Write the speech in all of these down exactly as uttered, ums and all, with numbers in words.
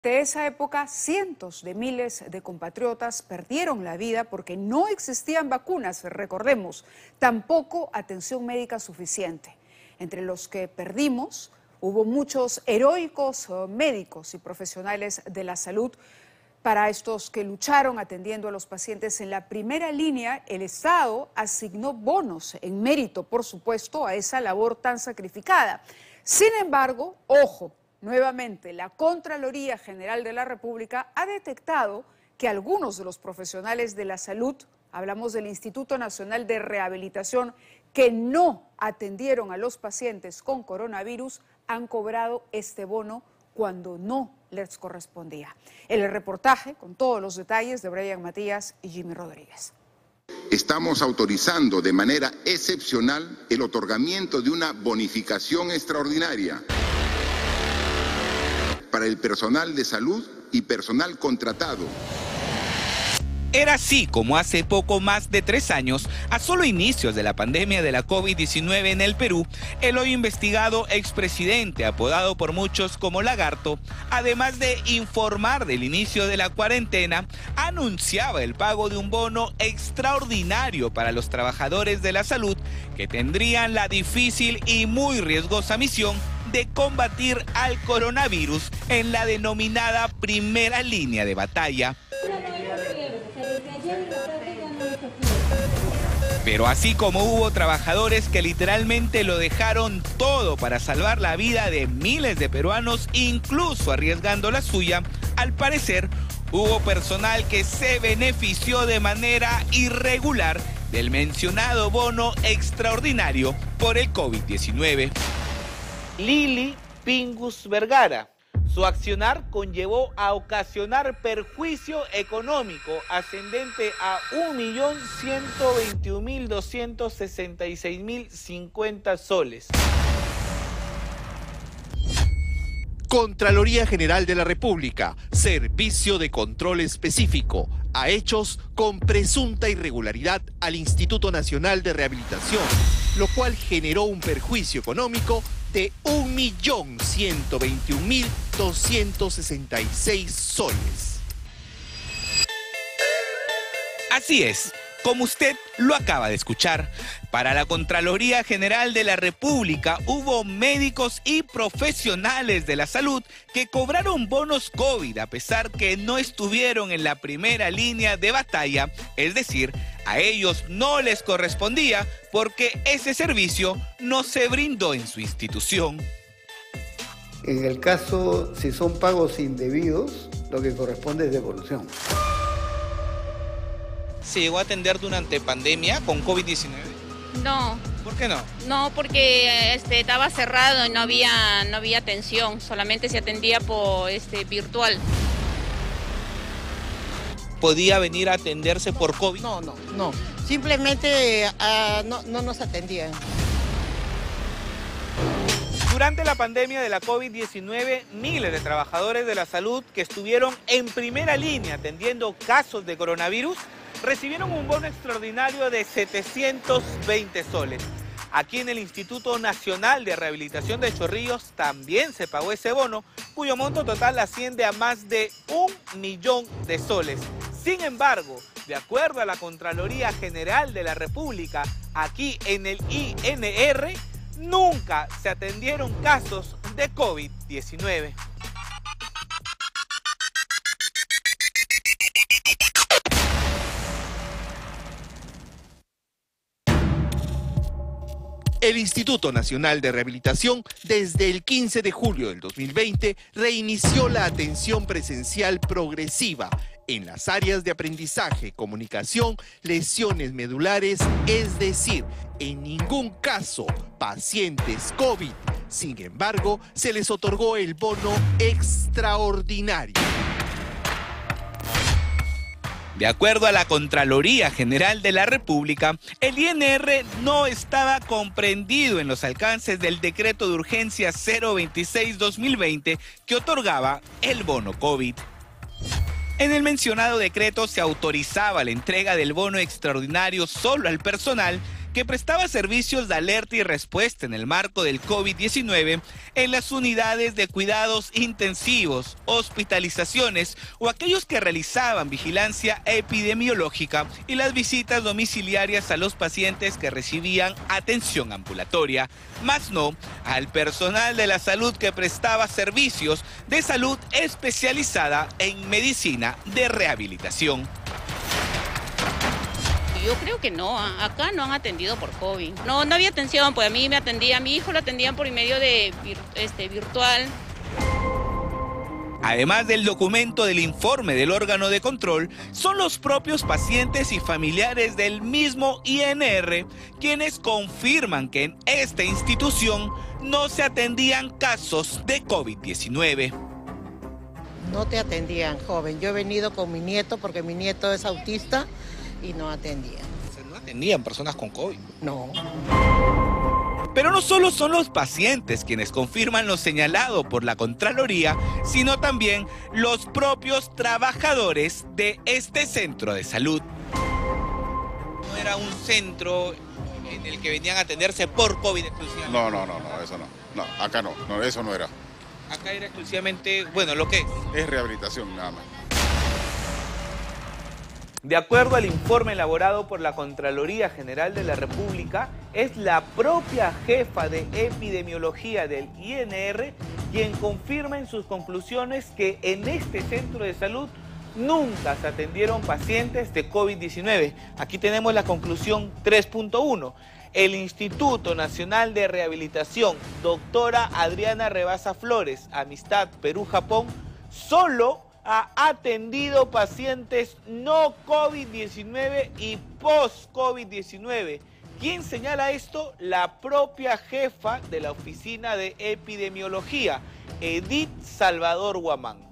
De esa época, cientos de miles de compatriotas perdieron la vida porque no existían vacunas, recordemos, tampoco atención médica suficiente. Entre los que perdimos, hubo muchos heroicos médicos y profesionales de la salud. Para estos que lucharon atendiendo a los pacientes en la primera línea, el Estado asignó bonos en mérito, por supuesto, a esa labor tan sacrificada. Sin embargo, ojo, nuevamente, la Contraloría General de la República ha detectado que algunos de los profesionales de la salud, hablamos del Instituto Nacional de Rehabilitación, que no atendieron a los pacientes con coronavirus, han cobrado este bono cuando no les correspondía. El reportaje con todos los detalles de Brian Matías y Jimmy Rodríguez. Estamos autorizando de manera excepcional el otorgamiento de una bonificación extraordinaria para el personal de salud y personal contratado. Era así como hace poco más de tres años, a solo inicios de la pandemia de la COVID diecinueve en el Perú, el hoy investigado expresidente, apodado por muchos como Lagarto, además de informar del inicio de la cuarentena, anunciaba el pago de un bono extraordinario para los trabajadores de la salud que tendrían la difícil y muy riesgosa misión de combatir al coronavirus en la denominada primera línea de batalla. Pero así como hubo trabajadores que literalmente lo dejaron todo para salvar la vida de miles de peruanos, incluso arriesgando la suya, al parecer hubo personal que se benefició de manera irregular del mencionado bono extraordinario por el COVID diecinueve. Lili Pingus Vergara. Su accionar conllevó a ocasionar perjuicio económico ascendente a un millón ciento veintiún mil doscientos sesenta y seis mil cincuenta soles. Contraloría General de la República, Servicio de Control Específico, a hechos con presunta irregularidad al Instituto Nacional de Rehabilitación, lo cual generó un perjuicio económico de un millón ciento veintiún mil doscientos sesenta y seis soles. Así es, como usted lo acaba de escuchar. Para la Contraloría General de la República hubo médicos y profesionales de la salud que cobraron bonos COVID a pesar que no estuvieron en la primera línea de batalla, es decir, a ellos no les correspondía porque ese servicio no se brindó en su institución. En el caso, si son pagos indebidos, lo que corresponde es devolución. ¿Se llegó a atender durante pandemia con COVID diecinueve? No. ¿Por qué no? No, porque este, estaba cerrado y no había, no había atención, solamente se atendía por este, virtual. ¿Podía venir a atenderse por COVID? No, no, no. Simplemente uh, no, no nos atendían. Durante la pandemia de la COVID diecinueve, miles de trabajadores de la salud que estuvieron en primera línea atendiendo casos de coronavirus recibieron un bono extraordinario de setecientos veinte soles. Aquí en el Instituto Nacional de Rehabilitación de Chorrillos también se pagó ese bono, cuyo monto total asciende a más de un millón de soles. Sin embargo, de acuerdo a la Contraloría General de la República, aquí en el I N R, nunca se atendieron casos de COVID diecinueve. El Instituto Nacional de Rehabilitación, desde el quince de julio del dos mil veinte, reinició la atención presencial progresiva en las áreas de aprendizaje, comunicación, lesiones medulares, es decir, en ningún caso pacientes COVID. Sin embargo, se les otorgó el bono extraordinario. De acuerdo a la Contraloría General de la República, el I N R no estaba comprendido en los alcances del decreto de urgencia cero veintiséis guión dos mil veinte que otorgaba el bono COVID. En el mencionado decreto se autorizaba la entrega del bono extraordinario solo al personal que prestaba servicios de alerta y respuesta en el marco del COVID diecinueve en las unidades de cuidados intensivos, hospitalizaciones o aquellos que realizaban vigilancia epidemiológica y las visitas domiciliarias a los pacientes que recibían atención ambulatoria, más no al personal de la salud que prestaba servicios de salud especializada en medicina de rehabilitación. Yo creo que no, acá no han atendido por COVID. No, no había atención, pues a mí me atendía, a mi hijo lo atendían por medio de este, virtual. Además del documento del informe del órgano de control, son los propios pacientes y familiares del mismo I N R quienes confirman que en esta institución no se atendían casos de COVID diecinueve. No te atendían, joven. Yo he venido con mi nieto porque mi nieto es autista y no atendían. O sea, ¿no atendían personas con COVID? No. Pero no solo son los pacientes quienes confirman lo señalado por la Contraloría, sino también los propios trabajadores de este centro de salud. ¿No era un centro en el que venían a atenderse por COVID exclusivamente? No, no, no, no, eso no. No, acá no, no, eso no era. Acá era exclusivamente, bueno, ¿lo que es? Es rehabilitación nada más. De acuerdo al informe elaborado por la Contraloría General de la República, es la propia jefa de epidemiología del I N R quien confirma en sus conclusiones que en este centro de salud nunca se atendieron pacientes de COVID diecinueve. Aquí tenemos la conclusión tres punto uno. El Instituto Nacional de Rehabilitación, doctora Adriana Rebasa Flores, Amistad Perú-Japón, solo ha atendido pacientes no COVID diecinueve y post-COVID diecinueve. ¿Quién señala esto? La propia jefa de la Oficina de Epidemiología, Edith Salvador Guamán.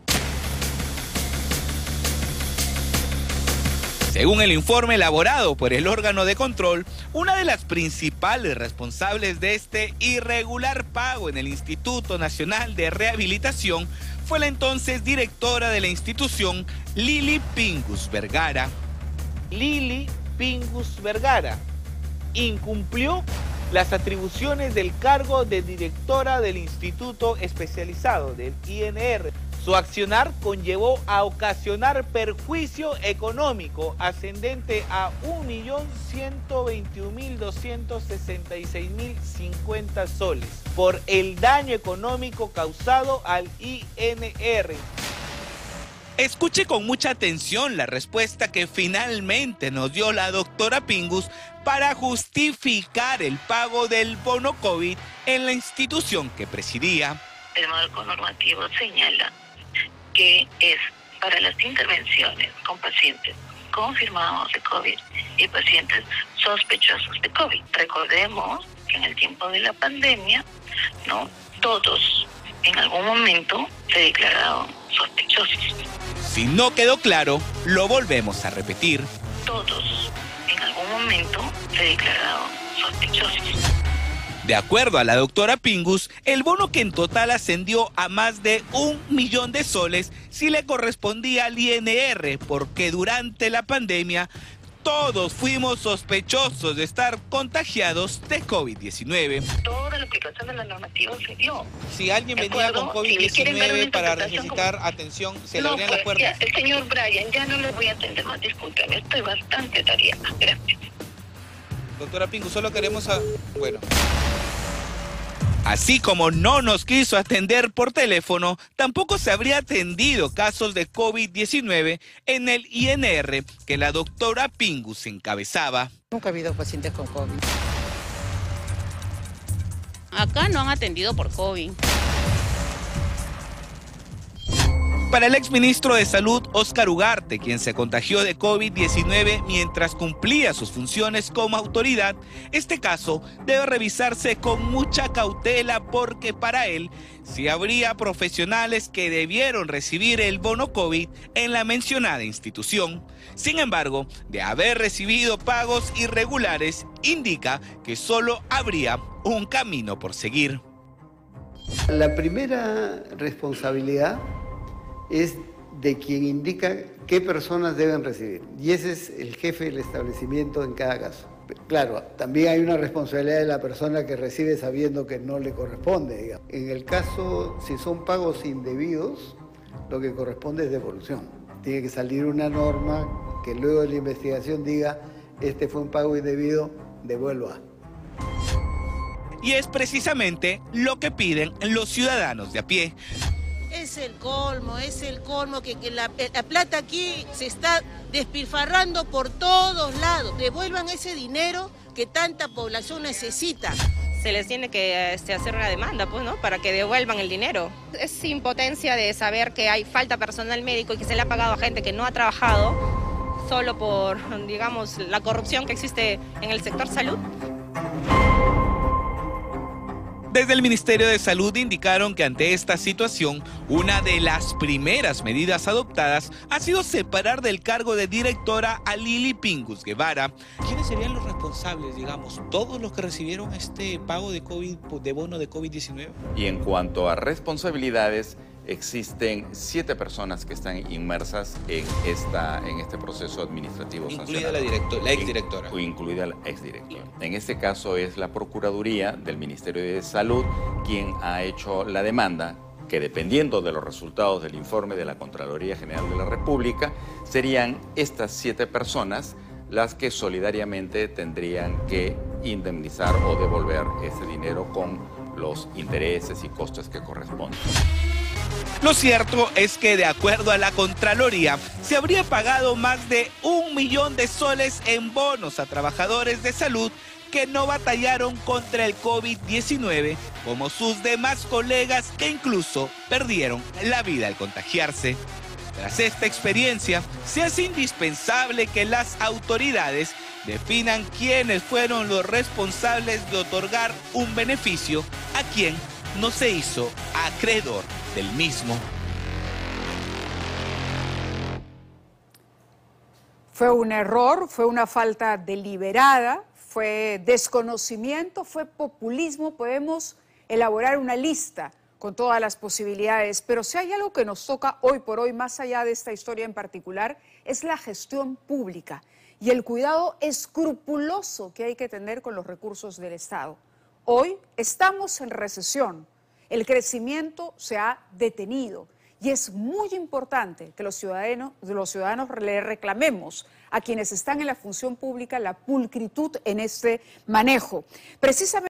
Según el informe elaborado por el órgano de control, una de las principales responsables de este irregular pago en el Instituto Nacional de Rehabilitación fue la entonces directora de la institución, Lili Pingus Vergara. Lili Pingus Vergara incumplió las atribuciones del cargo de directora del Instituto Especializado del I N R. Su accionar conllevó a ocasionar perjuicio económico ascendente a un millón ciento veintiún mil doscientos sesenta y seis mil cincuenta soles por el daño económico causado al I N R. Escuche con mucha atención la respuesta que finalmente nos dio la doctora Pingus para justificar el pago del bono COVID en la institución que presidía. El marco normativo señala que es para las intervenciones con pacientes confirmados de COVID y pacientes sospechosos de COVID. Recordemos que en el tiempo de la pandemia, no todos en algún momento se declararon sospechosos. Si no quedó claro, lo volvemos a repetir. Todos en algún momento se declararon sospechosos. De acuerdo a la doctora Pingus, el bono que en total ascendió a más de un millón de soles sí le correspondía al I N R, porque durante la pandemia todos fuimos sospechosos de estar contagiados de COVID diecinueve. Toda la aplicación de la normativa se dio. Si alguien venía con COVID diecinueve si para necesitar como... atención, ¿se no, le abrían pues, las puertas? Ya, el señor Brian, ya no le voy a atender más, discúlpeme, estoy bastante tareada. Gracias. Doctora Pingus, solo queremos... A... Bueno... Así como no nos quiso atender por teléfono, tampoco se habría atendido casos de COVID diecinueve en el I N R que la doctora Pingus encabezaba. Nunca ha habido pacientes con COVID. Acá no han atendido por COVID. Para el exministro de Salud, Óscar Ugarte, quien se contagió de COVID diecinueve mientras cumplía sus funciones como autoridad, este caso debe revisarse con mucha cautela porque para él sí habría profesionales que debieron recibir el bono COVID en la mencionada institución. Sin embargo, de haber recibido pagos irregulares, indica que solo habría un camino por seguir. La primera responsabilidad es de quien indica qué personas deben recibir. Y ese es el jefe del establecimiento en cada caso. Claro, también hay una responsabilidad de la persona que recibe sabiendo que no le corresponde, digamos. En el caso, si son pagos indebidos, lo que corresponde es devolución. Tiene que salir una norma que luego de la investigación diga, este fue un pago indebido, devuelva. Y es precisamente lo que piden los ciudadanos de a pie. Es el colmo, es el colmo que, que la, la plata aquí se está despilfarrando por todos lados. Devuelvan ese dinero que tanta población necesita. Se les tiene que este, hacer una demanda, pues, ¿no? Para que devuelvan el dinero. Es impotencia de saber que hay falta personal médico y que se le ha pagado a gente que no ha trabajado solo por, digamos, la corrupción que existe en el sector salud. Desde el Ministerio de Salud indicaron que ante esta situación, una de las primeras medidas adoptadas ha sido separar del cargo de directora a Lili Pingus Guevara. ¿Quiénes serían los responsables, digamos, todos los que recibieron este pago de COVID, de bono de COVID diecinueve? Y en cuanto a responsabilidades, existen siete personas que están inmersas en, esta, en este proceso administrativo incluida sancionado. la, directo, la exdirectora. In, incluida la exdirectora. En este caso es la Procuraduría del Ministerio de Salud quien ha hecho la demanda, que dependiendo de los resultados del informe de la Contraloría General de la República, serían estas siete personas las que solidariamente tendrían que indemnizar o devolver ese dinero con los intereses y costes que corresponden. Lo cierto es que, de acuerdo a la Contraloría, se habría pagado más de un millón de soles en bonos a trabajadores de salud que no batallaron contra el COVID diecinueve, como sus demás colegas que incluso perdieron la vida al contagiarse. Tras esta experiencia, se hace indispensable que las autoridades definan quiénes fueron los responsables de otorgar un beneficio a quien no se hizo acreedor del mismo. Fue un error, fue una falta deliberada, fue desconocimiento, fue populismo. Podemos elaborar una lista con todas las posibilidades, pero si hay algo que nos toca hoy por hoy, más allá de esta historia en particular, es la gestión pública y el cuidado escrupuloso que hay que tener con los recursos del Estado. Hoy estamos en recesión, el crecimiento se ha detenido y es muy importante que los ciudadanos, los ciudadanos le reclamemos a quienes están en la función pública la pulcritud en este manejo. Precisamente